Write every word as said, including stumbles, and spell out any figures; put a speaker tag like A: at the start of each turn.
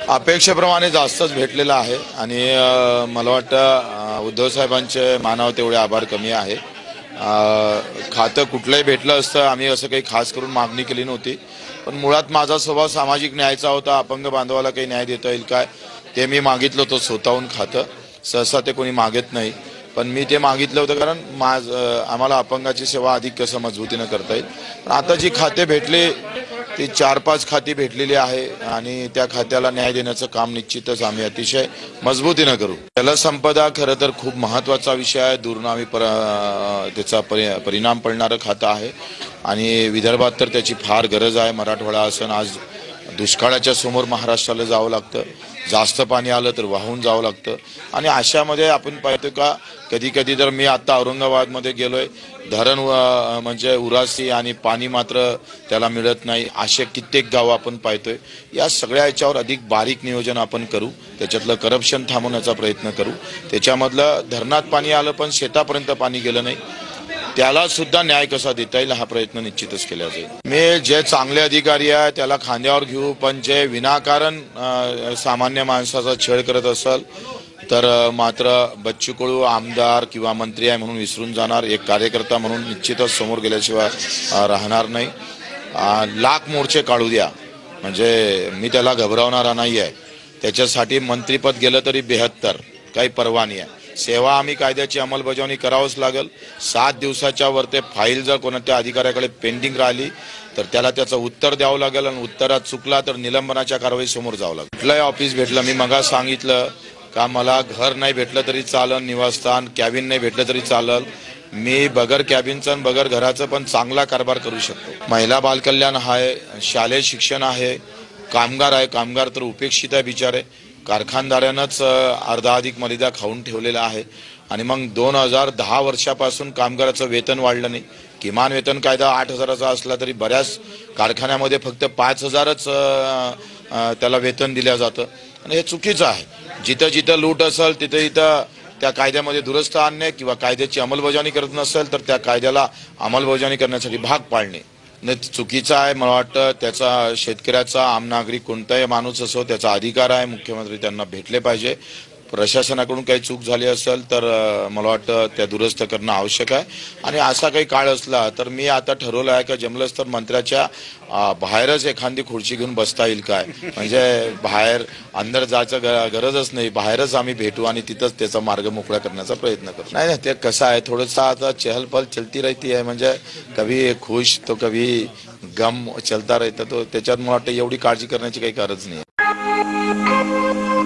A: अपेक्षेप्रमाणे जास्तच भेटलेला आहे आणि मला वाटतं उद्धव साहेबांचे मानावं तेवढे आभार कमी आहे। खातं कुठलंही भेटलं असतं, आम्ही असं काही खास करून मागणी केली नव्हती, पण मुळात माझा स्वभाव सामाजिक न्यायाचा होता। अपंग बांधवाला काही न्याय देता येईल काय ते मी मागितलं होतं स्वतःहून खातं, सहसा ते कोणी मागत नाही, पण मी ते मागितलं होतं कारण माझ आम्हाला अपंगाची सेवा अधिक कसं मजबूतीनं करता येईल। पण आता जी खाते भेटले ती चार पाच खाती भेटलेली आहे आणि त्या खात्याला न्याय देण्याचं काम निश्चितच आम्ही अतिशय मजबूतीनं करू। जलसंपदा खरं तर खूप महत्त्वाचा विषय आहे, दुर्नामी पर त्याचा परिणाम पडणारं खातं आहे आणि विदर्भात तर त्याची फार गरज आहे। मराठवाडा असं आज दुष्काळाच्या समोर महाराष्ट्राला जावं लागतं, जास्त पाणी आलं तर वाहून जावं लागतं आणि अशामध्ये आपण पाहतो का कधी कधी तर मी आता औरंगाबादमध्ये गेलोय, धरण म्हणजे उरासी आणि पाणी मात्र त्याला मिळत नाही, असे कित्येक गाव आपण पाहतोय। या सगळ्या याच्यावर अधिक बारीक नियोजन आपण करू, त्याच्यातलं करप्शन थांबवण्याचा प्रयत्न करू। त्याच्यामधलं धरणात पाणी आलं पण शेतापर्यंत पाणी गेलं नाही, त्याला सुद्धा न्याय कसा देता येईल हा प्रयत्न निश्चितच केला जाईल। मी जे चांगले अधिकारी आहे त्याला खांद्यावर घेऊ, पण जे विनाकारण सामान्य माणसाचा छळ करत असेल तर मात्र बच्चू कडू आमदार किंवा मंत्री आहे म्हणून विसरून जाणार, एक कार्यकर्ता म्हणून निश्चितच समोर गेल्याशिवाय राहणार नाही। लाख मोर्चे काढू द्या, म्हणजे मी त्याला घबरावणारा नाही आहे। त्याच्यासाठी मंत्रीपद गेलं तरी बेहत्तर, काही परवा नाही आहे। सेवा आम्ही कायद्याची अंमलबजावणी करावंच लागेल। सात दिवसाच्या वर ते फाईल जर कोणत्या अधिकाऱ्याकडे पेंडिंग राहिली तर त्याला त्याचं उत्तर द्यावं लागेल आणि उत्तरात चुकला तर निलंबनाच्या कारवाई समोर जावं लागेल। कुठलंही ऑफिस भेटलं, मी मगा सांगितलं का मला घर नाही भेटलं तरी चालेल, निवासस्थान कॅबिन नाही भेटलं तरी चालेल, मी बगर कॅबिनचं आणि बगर घराचं पण चांगला कारभार करू शकतो। महिला बालकल्याण आहे, शालेय शिक्षण आहे, कामगार आहे, कामगार तर उपेक्षित आहे बिचारे, कारखानदारांनाच अर्धा अधिक मर्यादा खाऊन ठेवलेला आहे आणि मग दोन हजार दहा वर्षापासून कामगाराचं वेतन वाढलं नाही। किमान वेतन कायदा आठ हजाराचा असला तरी बऱ्याच कारखान्यामध्ये फक्त पाच हजारच त्याला वेतन दिलं जातं आणि हे चुकीचं आहे। जिथं जिथं लूट असेल तिथं इथं त्या कायद्यामध्ये दुरुस्त आणणे किंवा कायद्याची अंमलबजावणी करत नसेल तर त्या कायद्याला अंमलबजावणी करण्यासाठी भाग पाडणे चुकीचं आहे। मला वाटतं त्याचा शेतकऱ्याचा आम नागरिक कोणताही माणूस असो त्याचा अधिकार आहे, मुख्यमंत्री त्यांना भेटले पाहिजे। प्रशासनाकडून काही चूक झाली असेल तर मला वाटतं त्या दुरुस्त करणं आवश्यक आहे आणि असा काही काळ असला तर मी आता ठरवलं आहे की जमलंच तर मंत्र्याच्या बाहेरच एखादी खुर्ची घेऊन बसता येईल काय, म्हणजे बाहेर अंदर जायचं गरजच नाही, बाहेरच आम्ही भेटू आणि तिथंच त्याचा मार्ग मोकळा करण्याचा प्रयत्न करू। नाही नाही ते कसं आहे, थोडंसं आता चहलपहल चलती रहती है, म्हणजे कभी खुश तो कभी गम चलता रहता, तो त्याच्यात मला वाटतं एवढी काळजी करण्याची काही गरज नाही।